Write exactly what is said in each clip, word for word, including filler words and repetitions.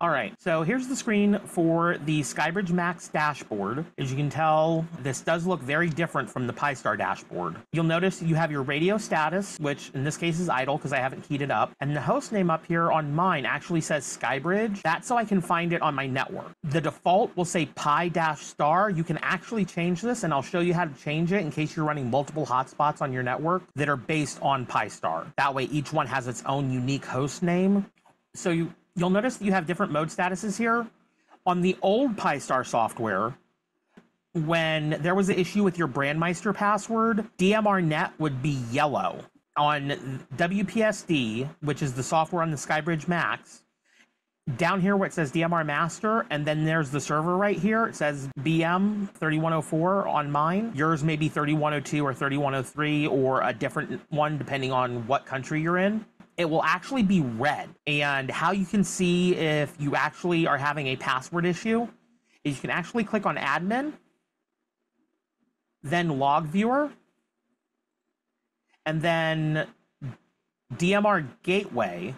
All right, so here's the screen for the Skybridge Max dashboard. As you can tell, this does look very different from the Pi-Star dashboard. You'll notice you have your radio status, which in this case is idle because I haven't keyed it up. And the host name up here on mine actually says Skybridge. That's so I can find it on my network. The default will say Pi-Star. You can actually change this, and I'll show you how to change it in case you're running multiple hotspots on your network that are based on Pi-Star. That way each one has its own unique host name. So you You'll notice that you have different mode statuses here. On the old Pi-Star software, when there was an issue with your BrandMeister password, D M R net would be yellow. On W P S D, which is the software on the Skybridge Max, down here where it says D M R Master, and then there's the server right here, it says B M thirty-one oh four on mine. Yours may be thirty-one oh two or thirty-one oh three or a different one depending on what country you're in. It will actually be red. And how you can see if you actually are having a password issue is you can actually click on admin, then log viewer, and then D M R gateway.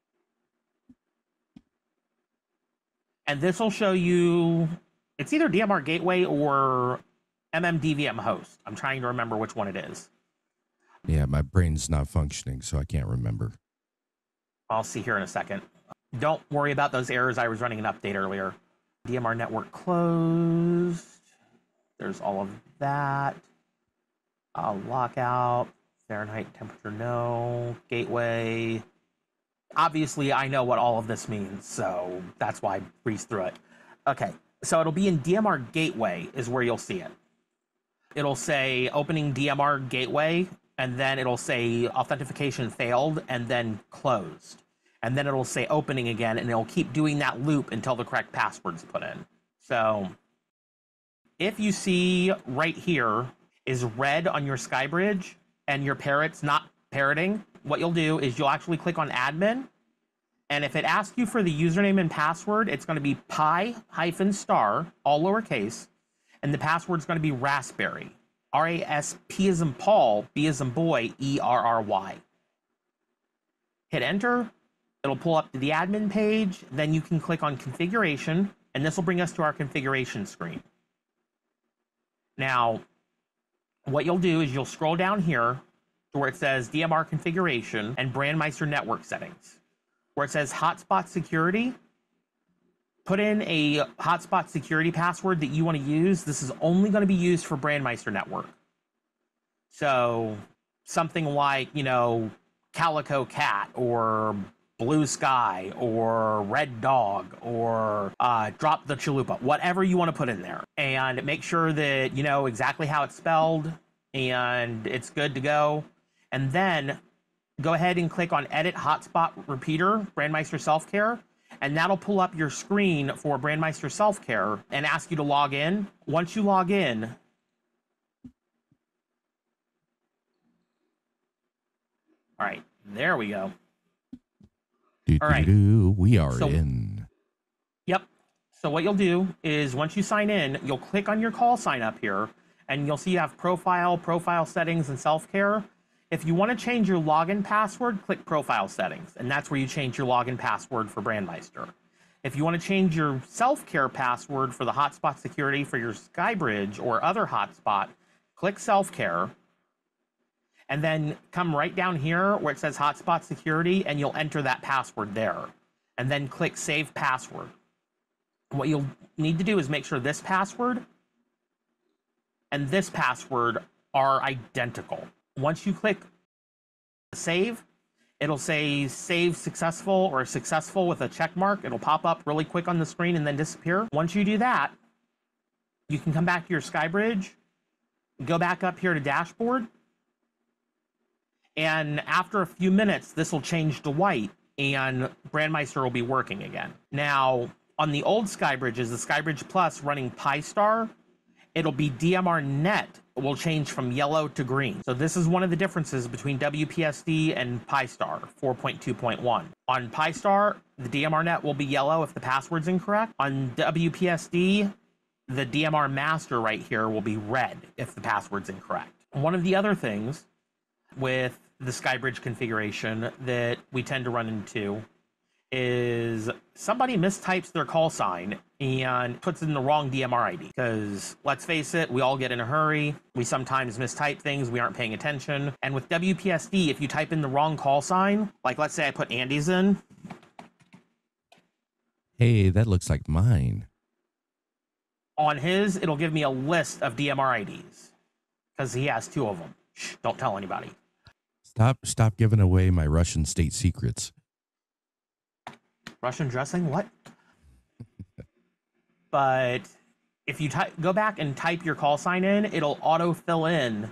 And this will show you, it's either D M R gateway or M M D V M host. I'm trying to remember which one it is. Yeah, my brain's not functioning, so I can't remember. I'll see here in a second. Don't worry about those errors. I was running an update earlier. D M R network closed. There's all of that. Uh, lockout. Fahrenheit temperature, no. Gateway. Obviously, I know what all of this means, so that's why I breezed through it. Okay, so it'll be in D M R gateway is where you'll see it. It'll say opening D M R gateway, and then it'll say authentication failed, and then closed. And then it'll say opening again, and it'll keep doing that loop until the correct password's put in. So if you see right here is red on your Skybridge, and your parrot's not parroting, what you'll do is you'll actually click on admin, and if it asks you for the username and password, it's going to be pi-star, all lowercase, and the password's going to be raspberry. R A S P as in Paul, B as in boy, E R R Y. Hit enter. It'll pull up to the admin page. Then you can click on configuration, and this will bring us to our configuration screen. Now, what you'll do is you'll scroll down here to where it says D M R configuration and BrandMeister network settings. Where it says hotspot security, put in a hotspot security password that you want to use. This is only going to be used for BrandMeister network. So something like, you know, Calico Cat or Blue Sky or Red Dog or uh, Drop the Chalupa, whatever you want to put in there. And make sure that you know exactly how it's spelled and it's good to go. And then go ahead and click on Edit Hotspot Repeater, BrandMeister Self-Care, and that'll pull up your screen for BrandMeister Self-Care and ask you to log in. Once you log in, all right, there we go. Do, all right, do, we are so, in. Yep. So what you'll do is once you sign in, you'll click on your call sign up here, and you'll see you have profile, profile settings, and self-care. If you want to change your login password, click profile settings, and that's where you change your login password for BrandMeister. If you want to change your self-care password for the hotspot security for your Skybridge or other hotspot, click self-care, and then come right down here where it says hotspot security, and you'll enter that password there, and then click save password. What you'll need to do is make sure this password and this password are identical. Once you click save, it'll say save successful or successful with a check mark. It'll pop up really quick on the screen and then disappear. Once you do that, you can come back to your Skybridge, go back up here to dashboard, and after a few minutes, this will change to white and BrandMeister will be working again. Now, on the old Skybridges, the Skybridge Plus running Pi-Star, it'll be D M R net will change from yellow to green. So this is one of the differences between W P S D and Pi-Star four point two point one. On Pi-Star, the D M R net will be yellow if the password's incorrect. On W P S D, the D M R master right here will be red if the password's incorrect. One of the other things with the Skybridge configuration that we tend to run into is somebody mistypes their call sign and puts in the wrong D M R I D. Because let's face it, we all get in a hurry. We sometimes mistype things. We aren't paying attention. And with W P S D, if you type in the wrong call sign, like let's say I put Andy's in. Hey, that looks like mine. On his, it'll give me a list of D M R I Ds because he has two of them. Shh, don't tell anybody. Stop, stop giving away my Russian state secrets. Russian dressing? What? But if you type, go back and type your call sign in, it'll auto fill in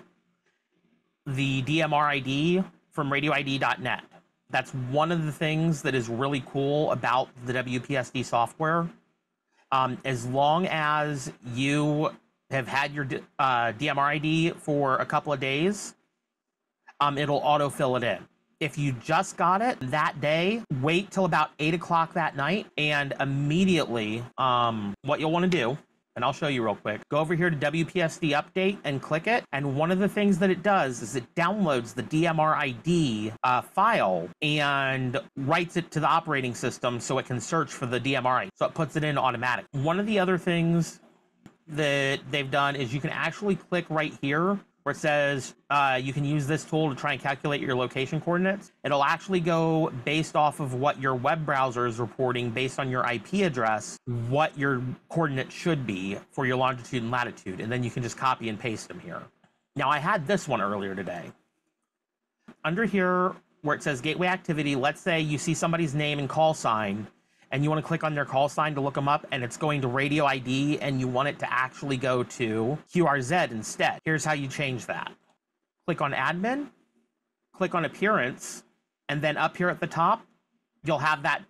the D M R I D from radio I D dot net. That's one of the things that is really cool about the W P S D software. Um, as long as you have had your uh, D M R I D for a couple of days, um, it'll auto fill it in. If you just got it that day, wait till about eight o'clock that night, and immediately, um, what you'll want to do, and I'll show you real quick, go over here to W P S D Update and click it. And one of the things that it does is it downloads the D M R I D uh, file and writes it to the operating system so it can search for the D M R I D. So it puts it in automatic. One of the other things that they've done is you can actually click right here where it says uh, you can use this tool to try and calculate your location coordinates. It'll actually go based off of what your web browser is reporting based on your I P address, what your coordinates should be for your longitude and latitude, and then you can just copy and paste them here. Now, I had this one earlier today. Under here where it says gateway activity, let's say you see somebody's name and call sign, and you want to click on their call sign to look them up, and it's going to radio I D, and you want it to actually go to Q R Z instead. Here's how you change that. Click on admin, click on appearance, and then up here at the top, you'll have that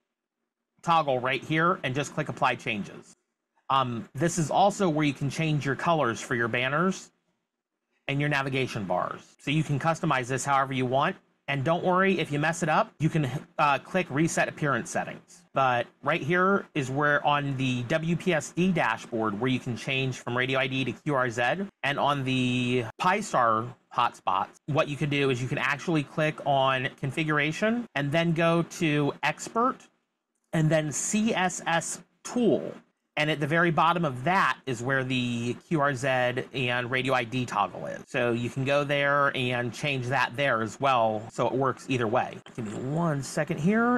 toggle right here, and just click apply changes. Um, this is also where you can change your colors for your banners and your navigation bars. So you can customize this however you want. And don't worry, if you mess it up, you can uh, click Reset Appearance Settings. But right here is where on the W P S D dashboard where you can change from radio I D to Q R Z. And on the Pi-Star hotspots, what you can do is you can actually click on Configuration and then go to Expert and then C S S Tool. And at the very bottom of that is where the Q R Z and radio I D toggle is. So you can go there and change that there as well, so it works either way. Give me one second here,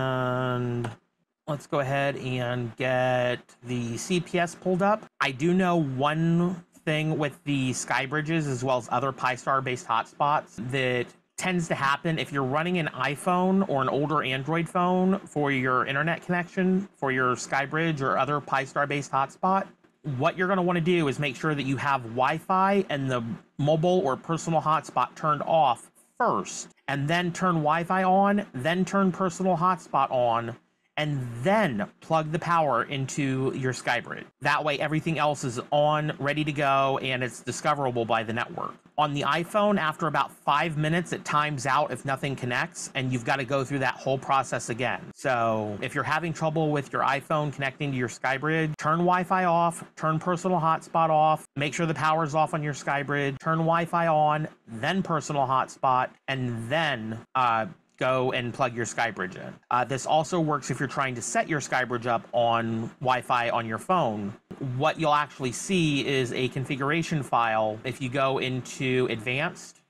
and let's go ahead and get the C P S pulled up. I do know one thing with the Skybridges as well as other Pi-Star based hotspots that tends to happen if you're running an iPhone or an older Android phone for your internet connection for your Skybridge or other Pi-Star based hotspot. What you're going to want to do is make sure that you have Wi-Fi and the mobile or personal hotspot turned off first, and then turn Wi-Fi on, then turn personal hotspot on, and then plug the power into your Skybridge. That way everything else is on, ready to go, and it's discoverable by the network. On the iPhone, after about five minutes, it times out if nothing connects, and you've got to go through that whole process again. So if you're having trouble with your iPhone connecting to your Skybridge, turn Wi-Fi off, turn personal hotspot off, make sure the power's off on your Skybridge, turn Wi-Fi on, then personal hotspot, and then uh, go and plug your Skybridge in. Uh, this also works if you're trying to set your Skybridge up on Wi-Fi on your phone. What you'll actually see is a configuration file. If you go into Advanced,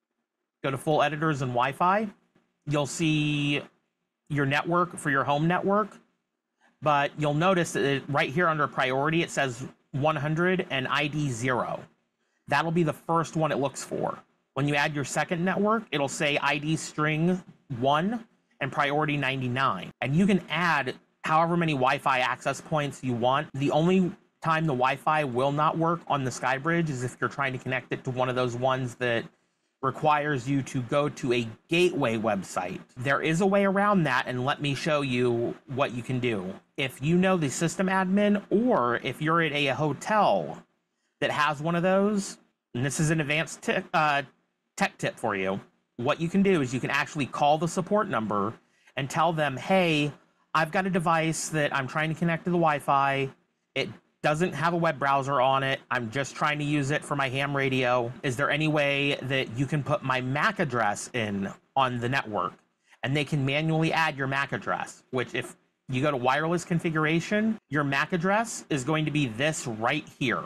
go to Full Editors and Wi-Fi, you'll see your network for your home network, but you'll notice that it, right here under Priority, it says one hundred and I D zero. That'll be the first one it looks for. When you add your second network, it'll say I D string one and priority ninety-nine. And you can add however many Wi-Fi access points you want. The only time the Wi-Fi will not work on the Skybridge is if you're trying to connect it to one of those ones that requires you to go to a gateway website. There is a way around that, and let me show you what you can do. If you know the system admin, or if you're at a hotel that has one of those, and this is an advanced t- uh, tech tip for you, what you can do is you can actually call the support number and tell them, hey, I've got a device that I'm trying to connect to the Wi-Fi. It doesn't have a web browser on it. I'm just trying to use it for my ham radio. Is there any way that you can put my M A C address in on the network? and they can manually add your M A C address, which if you go to wireless configuration, your M A C address is going to be this right here.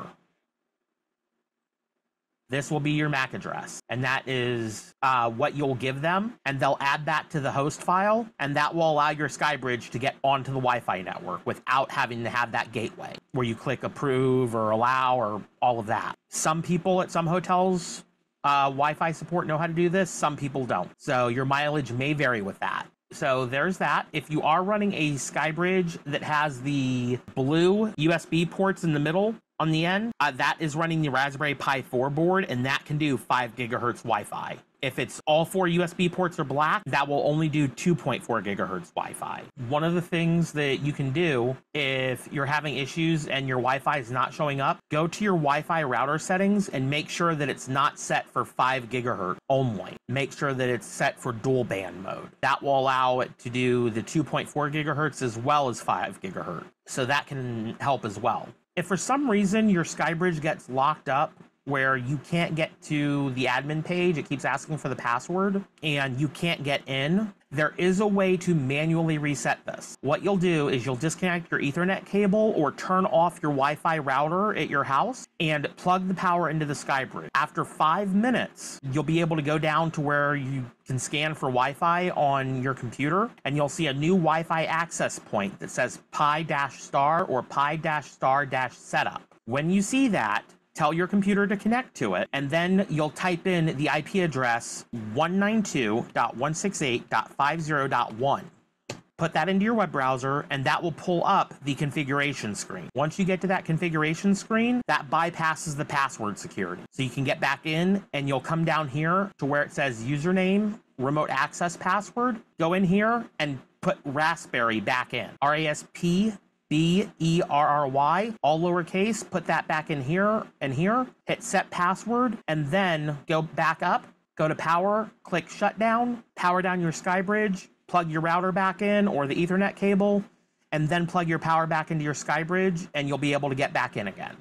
This will be your M A C address, and that is uh, what you'll give them, and they'll add that to the host file, and that will allow your Skybridge to get onto the Wi-Fi network without having to have that gateway, where you click approve or allow or all of that. Some people at some hotels, uh, Wi-Fi support know how to do this, some people don't. So your mileage may vary with that. So there's that. If you are running a Skybridge that has the blue U S B ports in the middle on the end, uh, that is running the Raspberry Pi four board, and that can do five gigahertz Wi-Fi. If it's all four U S B ports are black, that will only do two point four gigahertz Wi-Fi. One of the things that you can do if you're having issues and your Wi-Fi is not showing up, go to your Wi-Fi router settings and make sure that it's not set for five gigahertz only. Make sure that it's set for dual band mode. That will allow it to do the two point four gigahertz as well as five gigahertz. So that can help as well. If for some reason your Skybridge gets locked up where you can't get to the admin page, it keeps asking for the password, and you can't get in, there is a way to manually reset this. What you'll do is you'll disconnect your Ethernet cable or turn off your Wi-Fi router at your house and plug the power into the Skybridge. After five minutes, you'll be able to go down to where you can scan for Wi-Fi on your computer, and you'll see a new Wi-Fi access point that says pi-star or pi-star-setup. When you see that, tell your computer to connect to it, and then you'll type in the I P address one ninety-two dot one sixty-eight dot fifty dot one. Put that into your web browser, and that will pull up the configuration screen. Once you get to that configuration screen, that bypasses the password security. So you can get back in, and you'll come down here to where it says username, remote access password. Go in here and put Raspberry back in. R A S P B E R R Y, all lowercase, put that back in here and here, hit set password, and then go back up, go to power, click shutdown, power down your Skybridge, plug your router back in or the Ethernet cable, and then plug your power back into your Skybridge, and you'll be able to get back in again.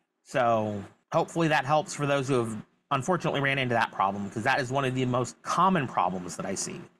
So hopefully that helps for those who have unfortunately ran into that problem, because that is one of the most common problems that I see.